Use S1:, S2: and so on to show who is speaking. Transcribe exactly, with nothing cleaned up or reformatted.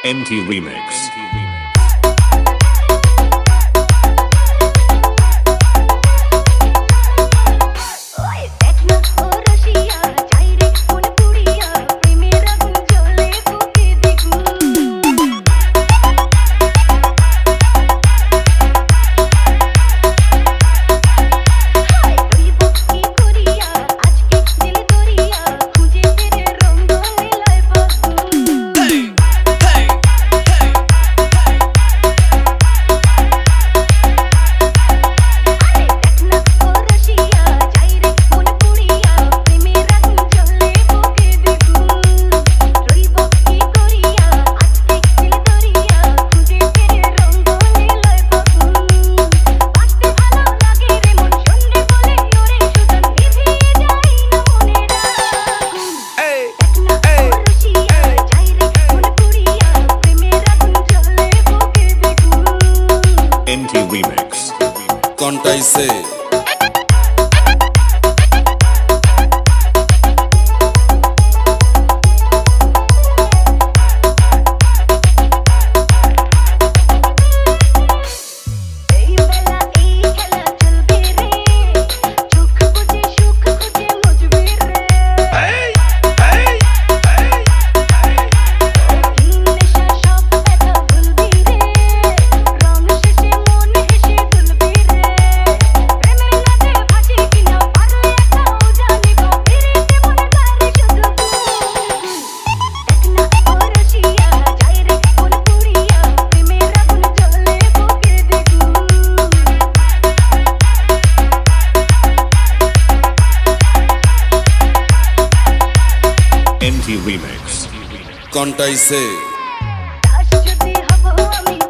S1: N T Remix.
S2: Dekhna, Rosiya, Jayre, Puriya, Puriya gunjole buke dekhu. Hai koribo ki Puriya, ajke dil doriya, khuje tere rongo milay babu. Hey, hey, hey, hey. Are Dekhna, Rosiya, Jayre, Puriya, Puriya gunjole buke dekhu. Koribo ki Puriya, ajke dil doriya, khuje tere rongo milay babu. Baste bhalo lage re mon shunne bole ore sudan nibhiye jai na moner agun. Dekhna, Rosiya, Jayre, Puriya, Puriya gunjole buke dekhu.
S1: N T Remix.
S3: Contai se
S2: এই বেলা এই খেলা চলবে রে সুখ বুঝে সুখ খুঁজে মুজবে রে দিন নেশা সব ব্যথা ভুলবি রে রং শেষে মন হেসে দুলবি রে প্রেমের নাচে ভাসি কিনা পারলে একাও জানিব ফিরিতে মনে গারে শুধু Dekhna, Rosiya, Jayre, Puriya, প্রেমের আগুন জ্বলে বুকে দেখু
S1: N T Remix.
S3: Contai se
S2: Das যদি হব আমি